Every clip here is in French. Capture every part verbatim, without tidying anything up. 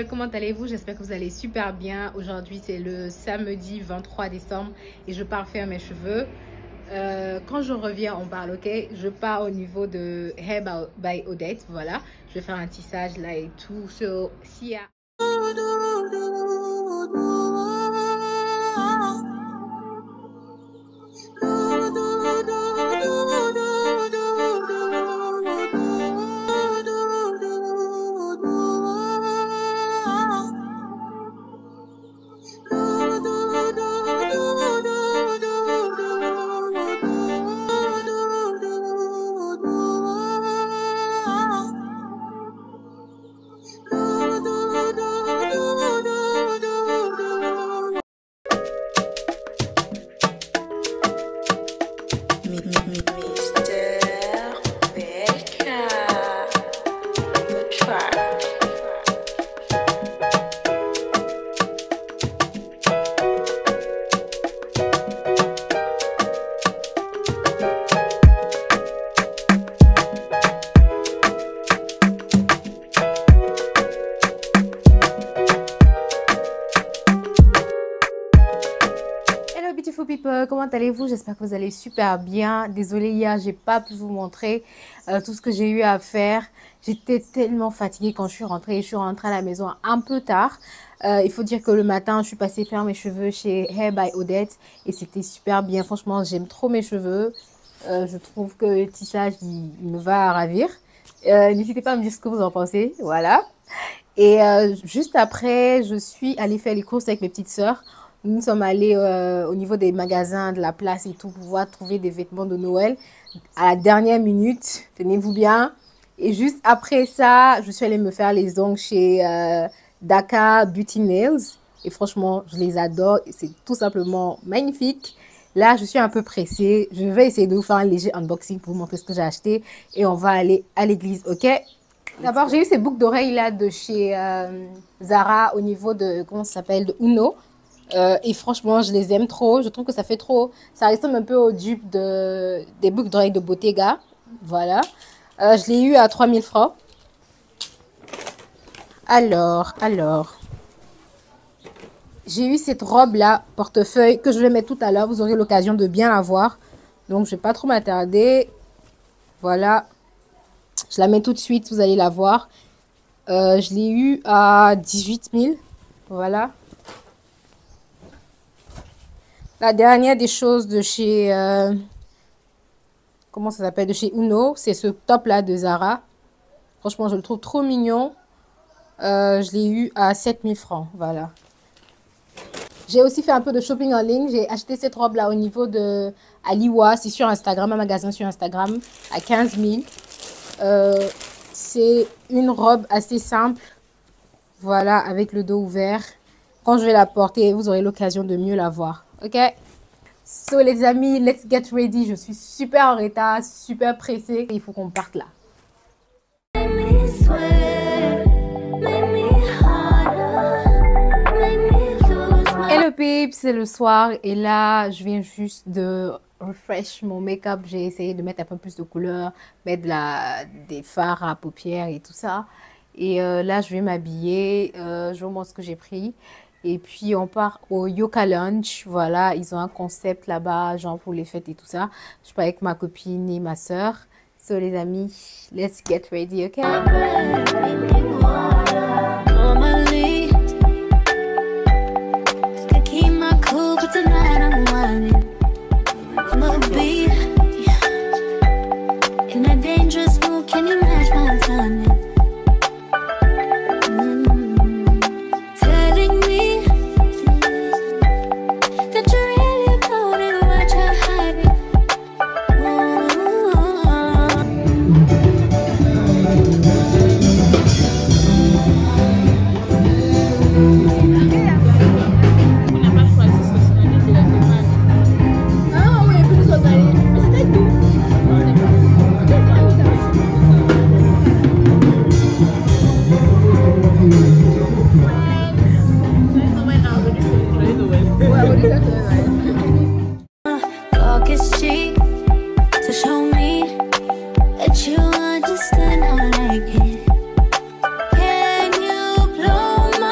people, comment allez-vous? J'espère que vous allez super bien. Aujourd'hui c'est le samedi vingt-trois décembre et je pars faire mes cheveux. Euh, quand je reviens on parle, ok? Je pars au niveau de Hair by Odette, voilà. Je vais faire un tissage là et tout. So, s'il y a... Beautiful people, comment allez-vous? J'espère que vous allez super bien. Désolée, hier j'ai pas pu vous montrer euh, tout ce que j'ai eu à faire. J'étais tellement fatiguée quand je suis rentrée. Je suis rentrée à la maison un peu tard. Euh, il faut dire que le matin, je suis passée faire mes cheveux chez Hair by Odette et c'était super bien. Franchement, j'aime trop mes cheveux. Euh, je trouve que le tissage, il, il me va à ravir. Euh, N'hésitez pas à me dire ce que vous en pensez. Voilà. Et euh, juste après, je suis allée faire les courses avec mes petites sœurs. Nous sommes allés euh, au niveau des magasins de la place et tout pour pouvoir trouver des vêtements de Noël à la dernière minute. Tenez-vous bien. Et juste après ça, je suis allée me faire les ongles chez euh, Daka Beauty Nails. Et franchement, je les adore. C'est tout simplement magnifique. Là, je suis un peu pressée. Je vais essayer de vous faire un léger unboxing pour vous montrer ce que j'ai acheté. Et on va aller à l'église, ok? D'abord, j'ai eu ces boucles d'oreilles là de chez euh, Zara au niveau de, comment ça s'appelle, de Uno. Euh, et franchement, je les aime trop. Je trouve que ça fait trop... Ça ressemble un peu au dupe de, des boucles d'oreilles de Bottega. Voilà. Euh, je l'ai eu à trois mille francs. Alors, alors... J'ai eu cette robe-là, portefeuille, que je vais mettre tout à l'heure. Vous aurez l'occasion de bien la voir. Donc, je ne vais pas trop m'attarder. Voilà. Je la mets tout de suite, vous allez la voir. Euh, je l'ai eu à dix-huit mille. Voilà. La dernière des choses de chez, euh, comment ça s'appelle, de chez Uno, c'est ce top-là de Zara. Franchement, je le trouve trop mignon. Euh, je l'ai eu à sept mille francs, voilà. J'ai aussi fait un peu de shopping en ligne. J'ai acheté cette robe-là au niveau de Aliwa. C'est sur Instagram, un magasin sur Instagram, à quinze mille. Euh, c'est une robe assez simple, voilà, avec le dos ouvert. Quand je vais la porter, vous aurez l'occasion de mieux la voir. Ok, so les amis, let's get ready. Je suis super en retard, super pressée. Il faut qu'on parte là. Hello peeps, c'est le soir et là je viens juste de refresh mon make-up. J'ai essayé de mettre un peu plus de couleur, mettre de la, des fards à paupières et tout ça. Et euh, là je vais m'habiller, euh, je vous montre ce que j'ai pris. Et puis, on part au Yoka Lunch. Voilà, ils ont un concept là-bas, genre pour les fêtes et tout ça. Je pars avec ma copine et ma soeur. So, les amis, let's get ready, ok? You understand how I like it. Can you blow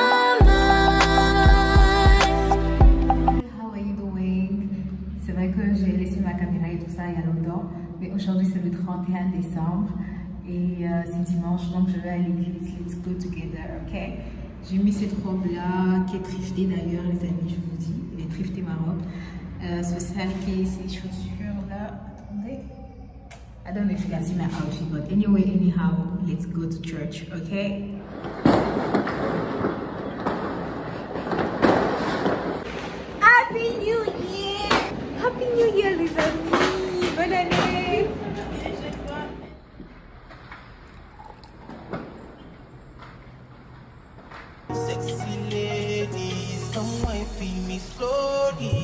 Et euh, c'est dimanche, donc je vais à l'église. Let's go together, ok? J'ai mis cette robe-là, qui est thriftée d'ailleurs, les amis, je vous dis. Elle est thriftée, ma robe. Euh, spécial qui est ces chaussures-là. Attendez. I don't know if you can see my outfit, but anyway, anyhow, let's go to church, ok? Happy New Year! Happy New Year, les amis! Bonne année! Sexy ladies, come wine for me slowly.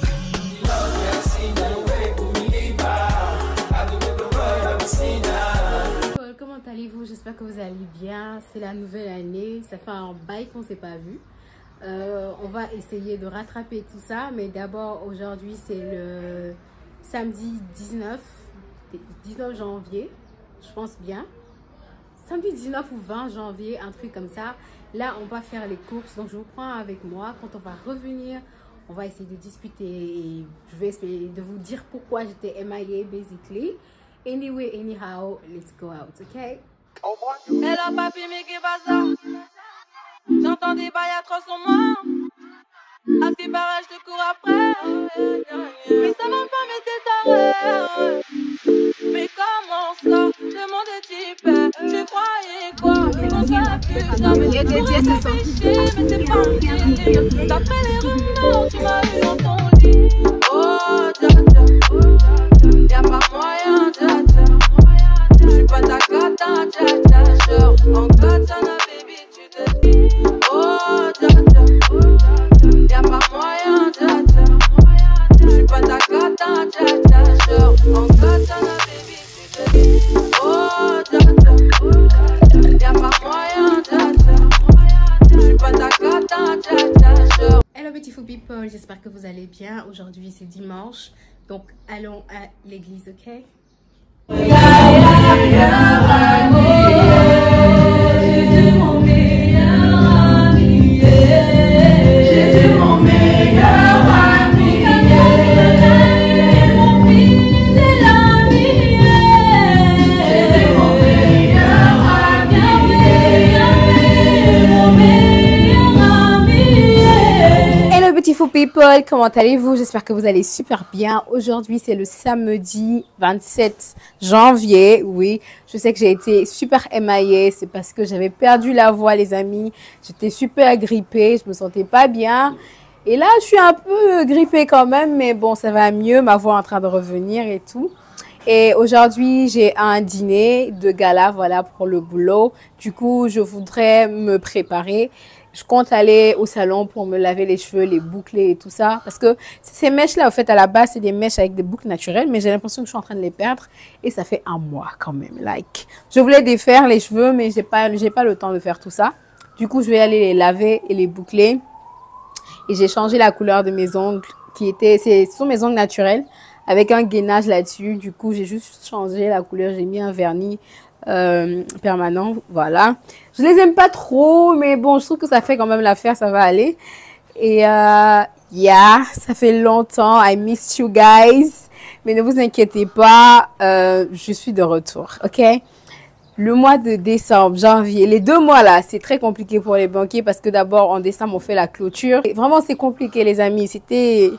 Comment allez-vous? J'espère que vous allez bien. C'est la nouvelle année. Ça fait un bail qu'on ne s'est pas vu. Euh, on va essayer de rattraper tout ça. Mais d'abord, aujourd'hui, c'est le samedi dix-neuf janvier. Je pense bien. Samedi dix-neuf ou vingt janvier, un truc comme ça. Là, on va faire les courses. Donc, je vous prends avec moi. Quand on va revenir, on va essayer de discuter. Et je vais essayer de vous dire pourquoi j'étais M I A, basically. Anyway, anyhow, let's go out, ok? Hello papi, mais qu'est-ce que ça? J'entends des bails atroces sur moi. À ce qui paraît, je te cours après. Mais ça va pas, mais t'es taré. Mais comment ça? Le monde est type. Tu croyais quoi? On s'aurait pu jamais. Il y a des diètes, ça sent. Mais c'est pas un délire. D'après les rumeurs, tu m'as eu dans ton lit. Oh, dja dja. Y'a pas moyen, dja dja. J'suis pas ta cata, dja dja. Genre, en katana, baby, tu te dis. Oh, dja dja. Y'a pas moyen, dja dja. J'suis pas ta cata, dja dja. Genre, en katana, baby, tu te dis. Oh, dja dja. Y'a pas moyen, dja dja. J'suis pas ta cata, dja dja. Genre. Hello beautiful people, j'espère que vous allez bien. Aujourd'hui c'est dimanche, donc allons à l'église, ok? Beautiful people, comment allez-vous? J'espère que vous allez super bien. Aujourd'hui, c'est le samedi vingt-sept janvier. Oui, je sais que j'ai été super émaillée. C'est parce que j'avais perdu la voix, les amis. J'étais super grippée. Je me sentais pas bien. Et là, je suis un peu grippée quand même. Mais bon, ça va mieux. Ma voix est en train de revenir et tout. Et aujourd'hui, j'ai un dîner de gala, voilà, pour le boulot. Du coup, je voudrais me préparer. Je compte aller au salon pour me laver les cheveux, les boucler et tout ça. Parce que ces mèches-là, en fait, à la base, c'est des mèches avec des boucles naturelles. Mais j'ai l'impression que je suis en train de les perdre. Et ça fait un mois quand même. Like, je voulais défaire les cheveux, mais j'ai pas, j'ai pas le temps de faire tout ça. Du coup, je vais aller les laver et les boucler. Et j'ai changé la couleur de mes ongles. Qui étaient, ce sont mes ongles naturels. Avec un gainage là-dessus. Du coup, j'ai juste changé la couleur. J'ai mis un vernis Euh, permanent, voilà. Je les aime pas trop, mais bon, je trouve que ça fait quand même l'affaire, ça va aller. Et euh, yeah, ça fait longtemps. I miss you guys. Mais ne vous inquiétez pas, euh, je suis de retour, ok? Le mois de décembre, janvier, les deux mois là, c'est très compliqué pour les banquiers parce que d'abord, en décembre, on fait la clôture. Et vraiment, c'est compliqué, les amis. C'était...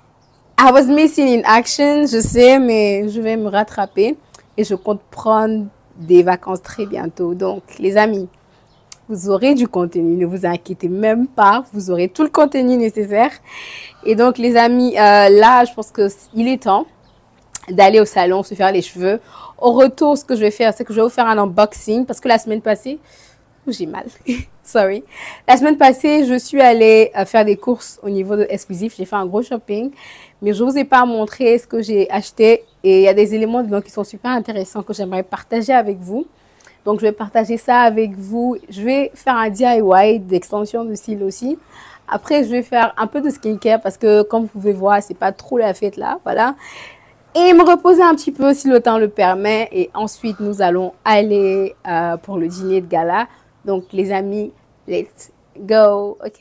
I was missing in action, je sais, mais je vais me rattraper. Et je compte prendre des vacances très bientôt. Donc, les amis, vous aurez du contenu. Ne vous inquiétez même pas. Vous aurez tout le contenu nécessaire. Et donc, les amis, euh, là, je pense qu'il est temps d'aller au salon, se faire les cheveux. Au retour, ce que je vais faire, c'est que je vais vous faire un unboxing. Parce que la semaine passée, j'ai mal. Sorry. La semaine passée, je suis allée faire des courses au niveau de Exclusif. J'ai fait un gros shopping. Mais je ne vous ai pas montré ce que j'ai acheté. Et il y a des éléments dedans qui sont super intéressants que j'aimerais partager avec vous. Donc, je vais partager ça avec vous. Je vais faire un D I Y d'extension de cils aussi. Après, je vais faire un peu de skincare parce que, comme vous pouvez voir, c'est pas trop la fête là. Voilà. Et me reposer un petit peu si le temps le permet. Et ensuite, nous allons aller euh, pour le dîner de gala. Donc, les amis, let's go, ok?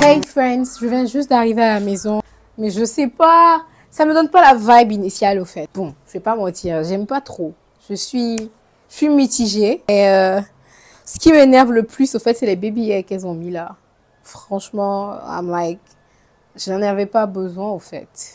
Hey friends, je viens juste d'arriver à la maison, mais je sais pas, ça me donne pas la vibe initiale au fait. Bon, je vais pas mentir, j'aime pas trop. Je suis, je suis mitigée. Et euh, ce qui m'énerve le plus au fait, c'est les baby qu'elles ont mis là. Franchement, I'm like, je n'en avais pas besoin au fait.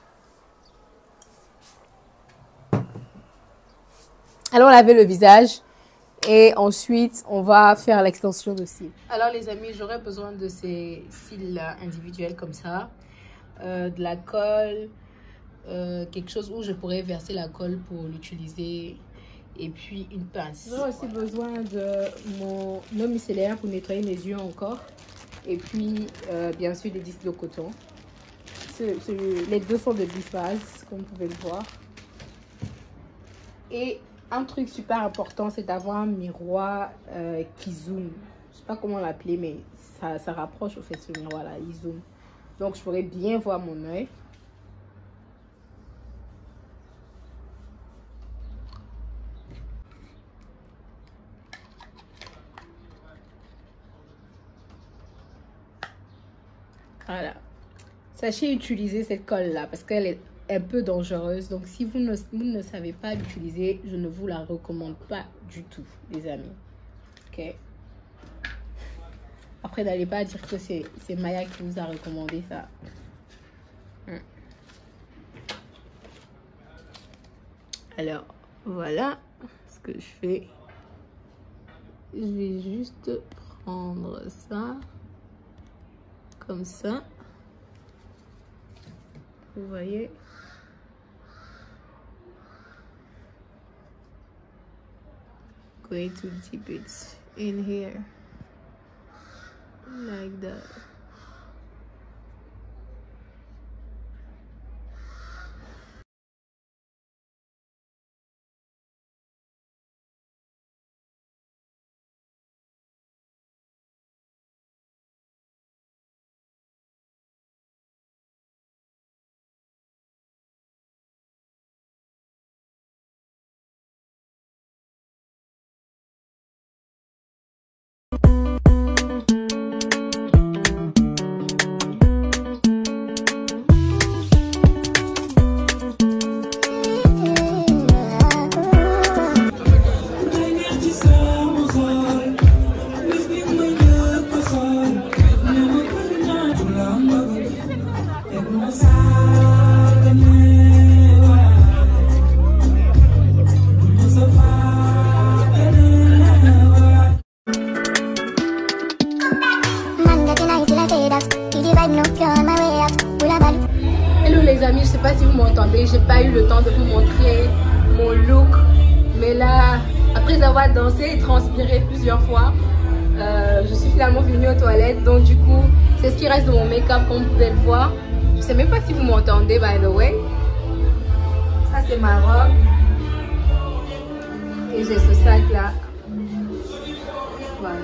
Allons laver le visage. Et ensuite, on va faire l'extension de cils. Alors les amis, j'aurais besoin de ces cils-là individuels comme ça. Euh, de la colle, euh, quelque chose où je pourrais verser la colle pour l'utiliser. Et puis une pince. J'aurais aussi besoin de mon eau micellaire pour nettoyer mes yeux encore. Et puis, euh, bien sûr, des disques de coton. Ce, ce, les deux sont de biphase, comme vous pouvez le voir. Et un truc super important, c'est d'avoir un miroir euh, qui zoome. Je sais pas comment l'appeler, mais ça, ça rapproche au fait ce miroir-là, il zoome. Donc, je pourrais bien voir mon œil. Voilà. Sachez utiliser cette colle-là parce qu'elle est un peu dangereuse. Donc, si vous ne, vous ne savez pas l'utiliser, je ne vous la recommande pas du tout, les amis. Ok. Après, n'allez pas dire que c'est Maya qui vous a recommandé ça. Hmm. Alors, voilà ce que je fais. Je vais juste prendre ça. Comme ça. Vous voyez. Going to dip it in here. Like that. Hello les amis, je sais pas si vous m'entendez, j'ai pas eu le temps de vous montrer mon look, mais là, après avoir dansé et transpiré plusieurs fois, euh, je suis finalement venue aux toilettes, donc du coup, c'est ce qui reste de mon make-up comme vous pouvez le voir. Je sais même pas si vous m'entendez, by the way. Ça c'est ma robe et j'ai ce sac là. Voilà.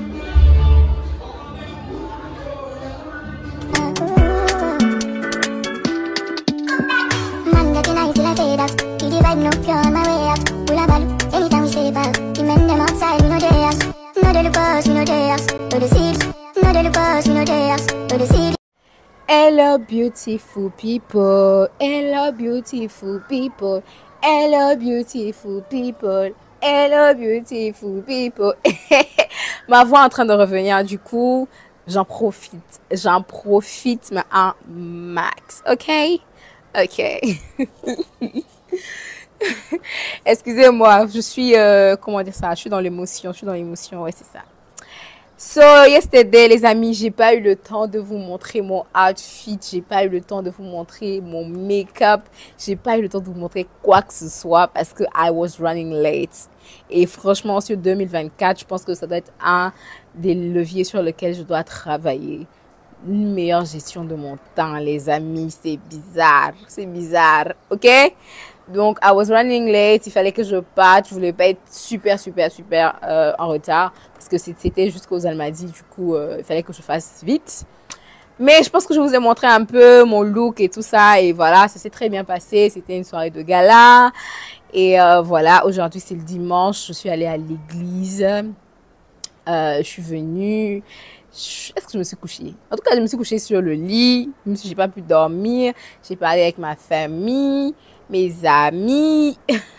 Hello beautiful people, hello beautiful people, hello beautiful people, hello beautiful people. Ma voix est en train de revenir, du coup j'en profite, j'en profite mais un max, ok? Ok. Excusez-moi, je suis, euh, comment dire ça, je suis dans l'émotion, je suis dans l'émotion, ouais c'est ça. So, yesterday, les amis, j'ai pas eu le temps de vous montrer mon outfit, j'ai pas eu le temps de vous montrer mon make-up, j'ai pas eu le temps de vous montrer quoi que ce soit parce que I was running late. Et franchement, sur deux mille vingt-quatre, je pense que ça doit être un des leviers sur lesquels je dois travailler. Une meilleure gestion de mon temps, les amis, c'est bizarre, c'est bizarre, ok? Donc, I was running late, il fallait que je parte, je voulais pas être super, super, super euh, en retard parce que c'était jusqu'aux Almadies, du coup, euh, il fallait que je fasse vite. Mais je pense que je vous ai montré un peu mon look et tout ça et voilà, ça s'est très bien passé, c'était une soirée de gala. Et euh, voilà, aujourd'hui c'est le dimanche, je suis allée à l'église, euh, je suis venue, Est-ce que je me suis couchée? En tout cas, je me suis couchée sur le lit. Je n'ai pas pu dormir. J'ai parlé avec ma famille, mes amis.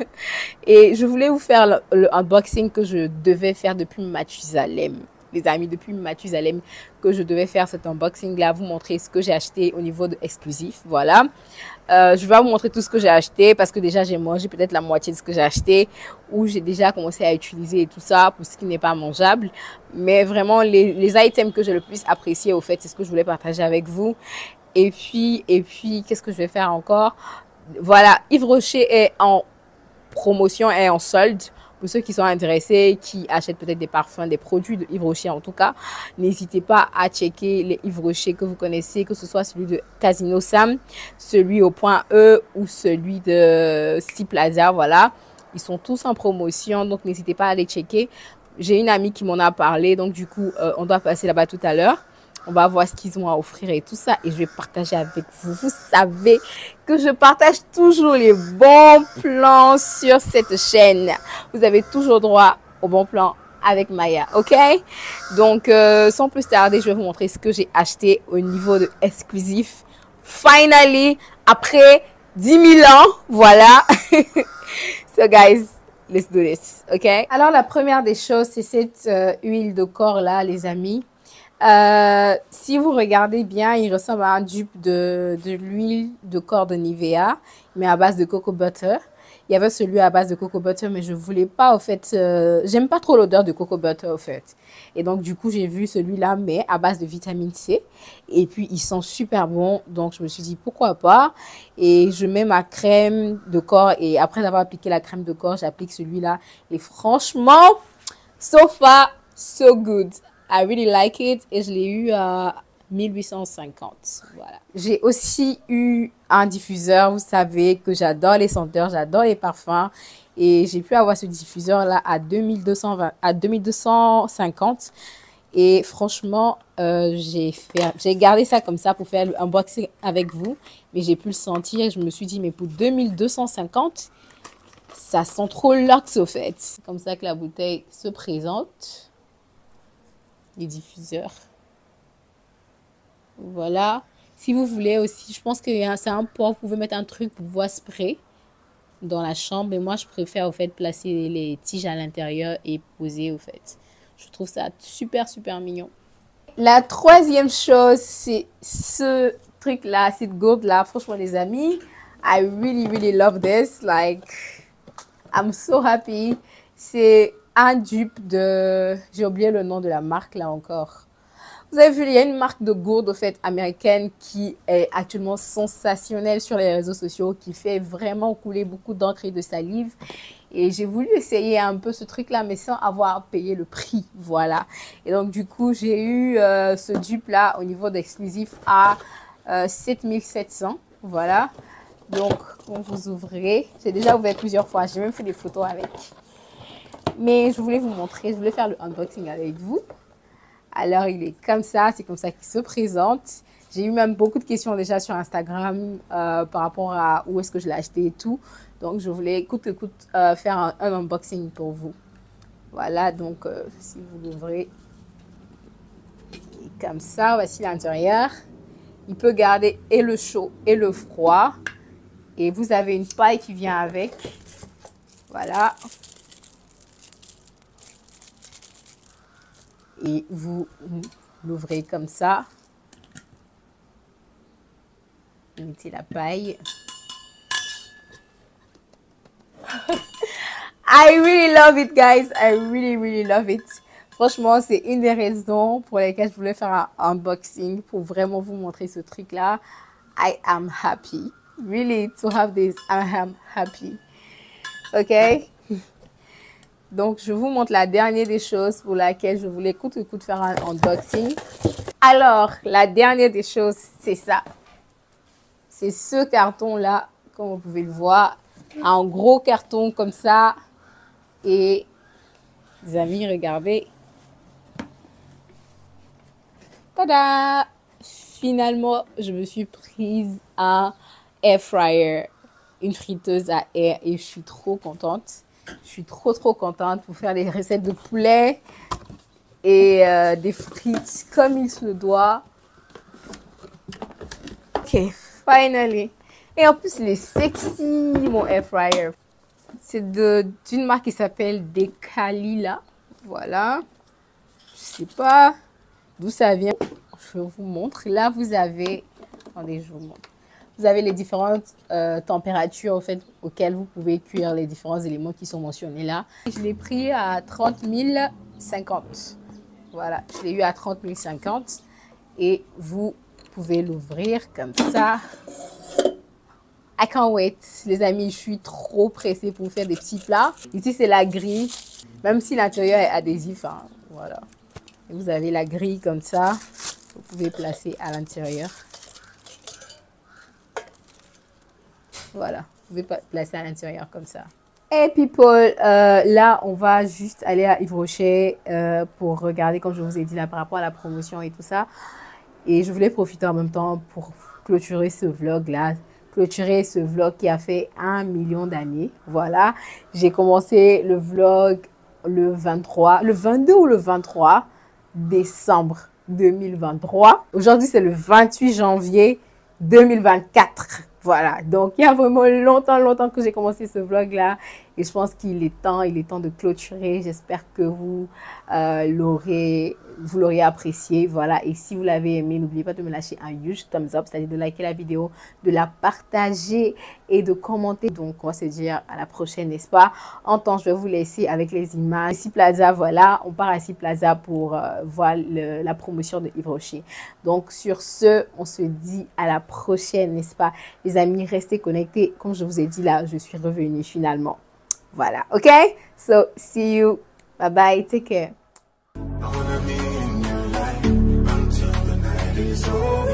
Et je voulais vous faire le, le unboxing que je devais faire depuis Mathusalem. Les amis, depuis Mathusalem, que je devais faire cet unboxing-là, vous montrer ce que j'ai acheté au niveau de exclusif. Voilà. Euh, je vais vous montrer tout ce que j'ai acheté parce que déjà, j'ai mangé peut-être la moitié de ce que j'ai acheté ou j'ai déjà commencé à utiliser et tout ça pour ce qui n'est pas mangeable. Mais vraiment, les, les items que j'ai le plus apprécié, au fait, c'est ce que je voulais partager avec vous. Et puis, et puis qu'est-ce que je vais faire encore? Voilà, Yves Rocher est en promotion, est en solde. Pour ceux qui sont intéressés, qui achètent peut-être des parfums, des produits de Yves Rocher en tout cas, n'hésitez pas à checker les Yves Rocher que vous connaissez, que ce soit celui de Casino Sam, celui au point E ou celui de Sea Plaza, voilà. Ils sont tous en promotion, donc n'hésitez pas à les checker. J'ai une amie qui m'en a parlé, donc du coup, euh, on doit passer là-bas tout à l'heure. On va voir ce qu'ils ont à offrir et tout ça. Et je vais partager avec vous. Vous savez que je partage toujours les bons plans sur cette chaîne. Vous avez toujours droit aux bons plans avec Maya. OK? Donc, euh, sans plus tarder, je vais vous montrer ce que j'ai acheté au niveau de exclusif. Finally, après dix mille ans. Voilà. So, guys, let's do this. OK? Alors, la première des choses, c'est cette euh, huile de corps là, les amis. Euh, si vous regardez bien, il ressemble à un dupe de, de l'huile de corps de Nivea, mais à base de coco butter. Il y avait celui à base de coco butter, mais je voulais pas, au fait, euh, j'aime pas trop l'odeur de coco butter, au fait. Et donc, du coup, j'ai vu celui-là, mais à base de vitamine C. Et puis, il sent super bon. Donc, je me suis dit, pourquoi pas. Et je mets ma crème de corps. Et après avoir appliqué la crème de corps, j'applique celui-là. Et franchement, so far, so good. I really like it et je l'ai eu à mille huit cent cinquante. Voilà. J'ai aussi eu un diffuseur. Vous savez que j'adore les senteurs, j'adore les parfums. Et j'ai pu avoir ce diffuseur-là à deux mille deux cent vingt, à deux mille deux cent cinquante. Et franchement, euh, j'ai fait, j'ai gardé ça comme ça pour faire l'unboxing avec vous. Mais j'ai pu le sentir et je me suis dit, mais pour deux mille deux cent cinquante, ça sent trop luxe au fait. C'est comme ça que la bouteille se présente. Les diffuseurs. Voilà. Si vous voulez aussi, je pense que c'est un port, vous pouvez mettre un truc pour pouvoir spray dans la chambre. Mais moi, je préfère au fait placer les tiges à l'intérieur et poser au fait. Je trouve ça super, super mignon. La troisième chose, c'est ce truc-là, cette gourde-là. Franchement, les amis, I really, really love this. Like, I'm so happy. C'est un dupe de... J'ai oublié le nom de la marque là encore. Vous avez vu, il y a une marque de gourde au fait américaine qui est actuellement sensationnelle sur les réseaux sociaux, qui fait vraiment couler beaucoup d'encre et de salive. Et j'ai voulu essayer un peu ce truc là, mais sans avoir payé le prix. Voilà. Et donc du coup, j'ai eu euh, ce dupe là au niveau d'exclusif à euh, sept mille sept cents. Voilà. Donc, quand vous ouvrez, j'ai déjà ouvert plusieurs fois. J'ai même fait des photos avec. Mais je voulais vous montrer, je voulais faire le unboxing avec vous. Alors, il est comme ça, c'est comme ça qu'il se présente. J'ai eu même beaucoup de questions déjà sur Instagram euh, par rapport à où est-ce que je l'ai acheté et tout. Donc, je voulais, écoute, écoute, euh, faire un, un unboxing pour vous. Voilà, donc, euh, si vous l'ouvrez, comme ça, voici l'intérieur. Il peut garder et le chaud et le froid. Et vous avez une paille qui vient avec. Voilà. Et vous l'ouvrez comme ça. Vous mettez la paille. I really love it, guys. I really, really love it. Franchement, c'est une des raisons pour lesquelles je voulais faire un unboxing pour vraiment vous montrer ce truc-là. I am happy. Really, to have this, I am happy. OK? Donc, je vous montre la dernière des choses pour laquelle je voulais coûte que coûte faire un unboxing. Alors, la dernière des choses, c'est ça. C'est ce carton-là, comme vous pouvez le voir. Un gros carton comme ça. Et, les amis, regardez. Tada! Finalement, je me suis prise un air fryer, une friteuse à air et je suis trop contente. Je suis trop trop contente pour faire des recettes de poulet et euh, des frites comme il se doit. Ok, finally. Et en plus, il est sexy, mon air fryer. C'est d'une marque qui s'appelle Decalila. Voilà. Je sais pas d'où ça vient. Je vous montre. Là, vous avez... Attendez, je vous montre. Vous avez les différentes euh, températures au fait, auxquelles vous pouvez cuire les différents éléments qui sont mentionnés là. Je l'ai pris à trente mille cinquante. Voilà, je l'ai eu à trente mille cinquante. Et vous pouvez l'ouvrir comme ça. I can't wait, les amis, je suis trop pressée pour faire des petits plats. Ici, c'est la grille, même si l'intérieur est adhésif, hein, voilà. Et vous avez la grille comme ça, vous pouvez placer à l'intérieur. Voilà, vous pouvez placer à l'intérieur comme ça. Et people, euh, là, on va juste aller à Yves Rocher euh, pour regarder, comme je vous ai dit là, par rapport à la promotion et tout ça. Et je voulais profiter en même temps pour clôturer ce vlog là. Clôturer ce vlog qui a fait un million d'années. Voilà, j'ai commencé le vlog le vingt-trois, le vingt-deux ou le vingt-trois décembre deux mille vingt-trois. Aujourd'hui, c'est le vingt-huit janvier deux mille vingt-quatre. Voilà, donc il y a vraiment longtemps, longtemps que j'ai commencé ce vlog-là. Et je pense qu'il est temps, il est temps de clôturer. J'espère que vous euh, l'aurez vous l'aurez apprécié. Voilà, et si vous l'avez aimé, n'oubliez pas de me lâcher un huge thumbs up, c'est-à-dire de liker la vidéo, de la partager et de commenter. Donc, on va se dire à la prochaine, n'est-ce pas? En temps, je vais vous laisser avec les images. Ici Plaza, voilà, on part à Ici Plaza pour euh, voir le, la promotion de Yves Rocher. Donc, sur ce, on se dit à la prochaine, n'est-ce pas? Les amis, restez connectés. Comme je vous ai dit là, je suis revenue finalement. Voilà, ok? So, see you. Bye bye. Take care. I wanna be in your life until the night is over.